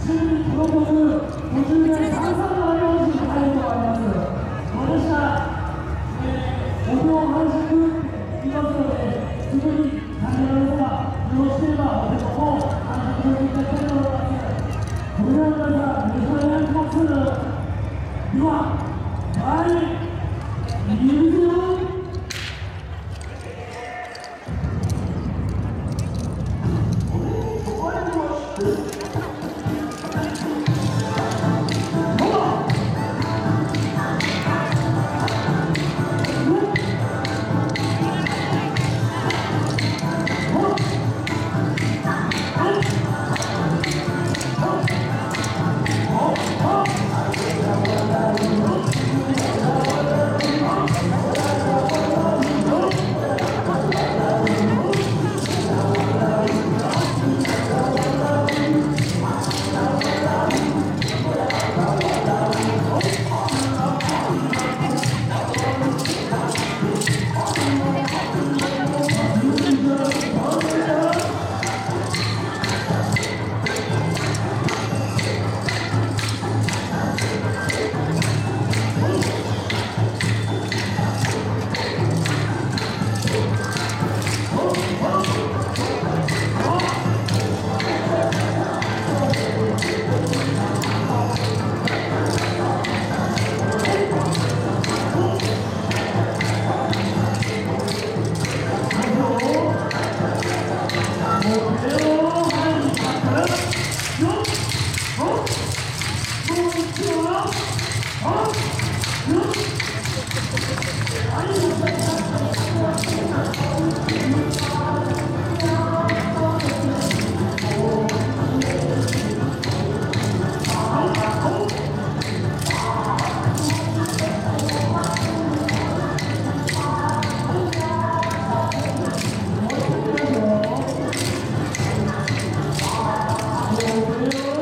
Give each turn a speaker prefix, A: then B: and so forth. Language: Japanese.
A: 週にこの曲、途中で炭酸の用紙に入ることがあります。私は、お経を完食って言いますので、すぐに感じられれば、よろしければ、お手元を完食していただきたいと思います。それでは皆さん、よろしくお願いします。では、はい、いくよ。Thank you.